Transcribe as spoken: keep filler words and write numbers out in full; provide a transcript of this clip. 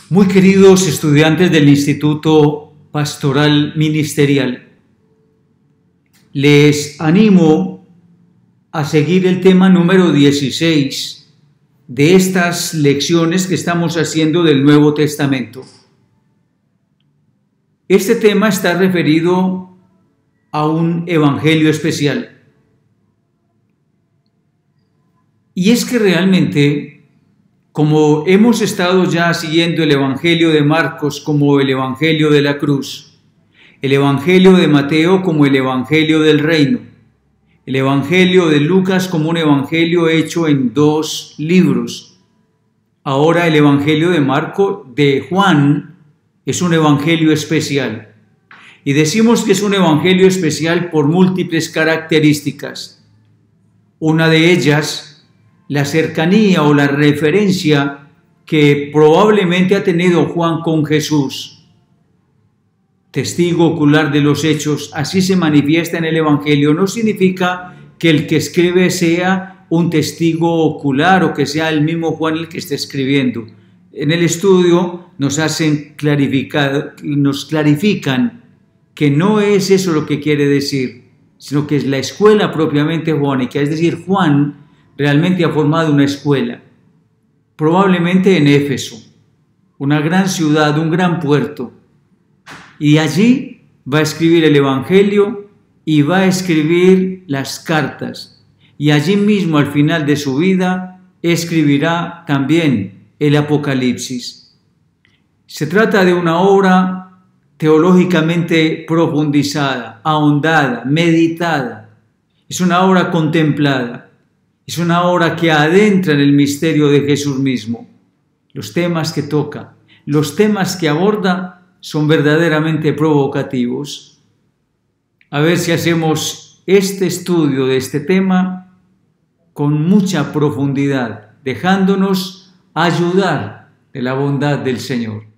Muy queridos estudiantes del Instituto Pastoral Ministerial, les animo a seguir el tema número dieciséis de estas lecciones que estamos haciendo del Nuevo Testamento. Este tema está referido a un evangelio especial. Y es que realmente, como hemos estado ya siguiendo el Evangelio de Marcos como el Evangelio de la cruz, el Evangelio de Mateo como el Evangelio del reino, el Evangelio de Lucas como un Evangelio hecho en dos libros, ahora el Evangelio de Marco, de Juan, es un Evangelio especial. Y decimos que es un Evangelio especial por múltiples características. Una de ellas, la cercanía o la referencia que probablemente ha tenido Juan con Jesús. Testigo ocular de los hechos, así se manifiesta en el Evangelio. No significa que el que escribe sea un testigo ocular o que sea el mismo Juan el que esté escribiendo. En el estudio nos hacen clarificar, nos clarifican que no es eso lo que quiere decir, sino que es la escuela propiamente juánica, es decir, Juan realmente ha formado una escuela, probablemente en Éfeso, una gran ciudad, un gran puerto, y allí va a escribir el Evangelio y va a escribir las cartas, y allí mismo al final de su vida escribirá también el Apocalipsis. Se trata de una obra teológicamente profundizada, ahondada, meditada, es una obra contemplada. Es una obra que adentra en el misterio de Jesús mismo. Los temas que toca, los temas que aborda son verdaderamente provocativos. A ver si hacemos este estudio de este tema con mucha profundidad, dejándonos ayudar de la bondad del Señor.